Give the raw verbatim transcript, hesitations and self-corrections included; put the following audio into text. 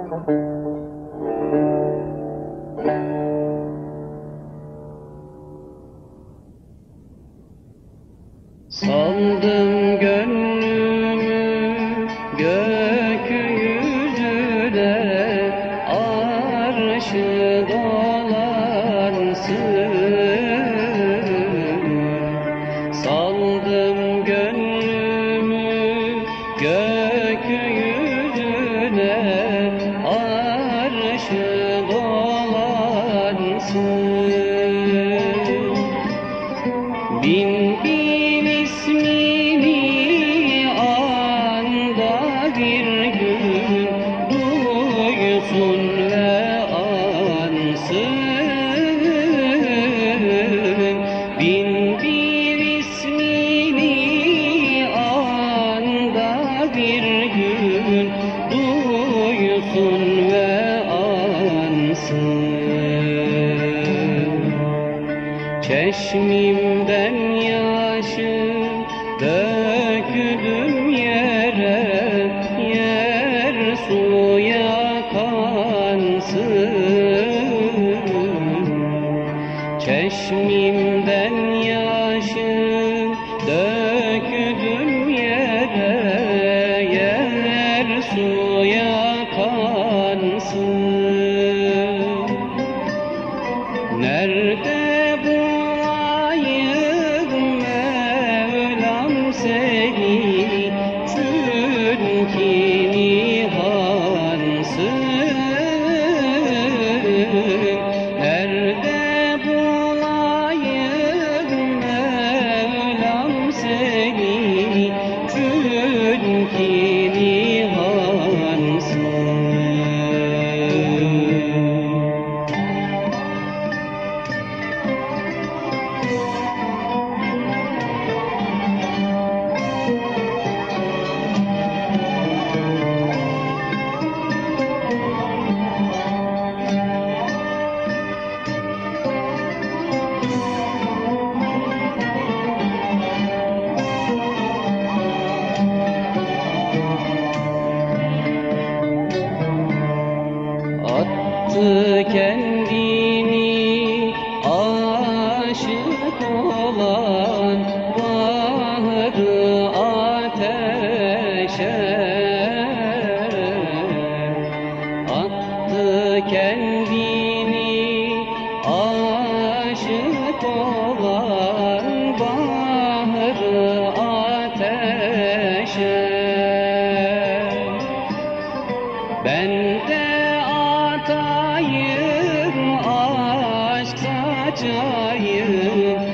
Saldım gönlümü gökyüzüne, arşı dolansın. Saldım gönlümü gökyüzüne, arşı dolansın. Bin bin ismini anda bir gün duysun ve ansın. Bin bir ismini anda bir gün duysun ve ansın. Çeşmimden yaşı döküldüm yere, yer suya kansın. Çeşmimden yaşı döküldüm yere, yer suya kansın. Nerede seni çünkü nihansın. Nerede bulayım Mevlam seni çünkü nihansın. Attı kendini aşık olan bahrı ateşe. Attı kendini aşık olan bahrı ateşe. Ben de atayım aşk saçayım